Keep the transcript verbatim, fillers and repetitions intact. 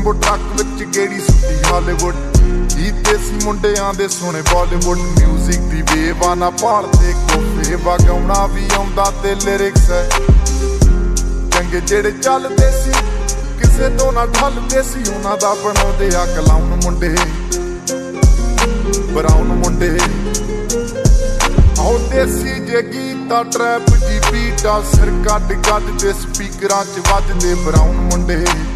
Jumbo truck ਵਿੱਚ ਗੇੜੀ ਸੁੱਟੀ Hollywood. ਹੀ ਦੇਸੀ ਮੁੰਡਿਆਂ ਦੇ ਸੋਹਣੇ ਬਾਲੀਵੁੱਡ। ਮਿਊਜ਼ਿਕ ਦੀ ਵੇਵ ਆ ਨਾ ਭਾਲਦੇ ਕੋਫੇ, ਵਗਾਉਣਾ ਵੀ ਆਉਂਦਾ ਤੇ ਲਿਰਿਕਸ ਹੈ ਚੰਗੇ ਜਿਹੜੇ ਚੱਲਦੇ ਸੀ, ਕਿਸੇ ਤੋਂ ਨਾ ਢਲਦੇ ਸੀ। ਉਹਨਾਂ ਦਾ ਬਣਾਉਂਦੇ ਆ ਕਲਾਉਣ ਮੁੰਡੇ, ਬਰਾਉਨ ਮੁੰਡੇ। ਆਉ ਦੇਸੀ ਜੇ ਗੀਤਾ ਟਰੈਪ ਜੀ ਬੀਟਾ, ਸਿਰ ਕੱਢ ਕੱਢ ਤੇ ਸਪੀਕਰਾਂ 'ਚ ਵੱਜਦੇ ਬਰਾਉਨ ਮੁੰਡੇ।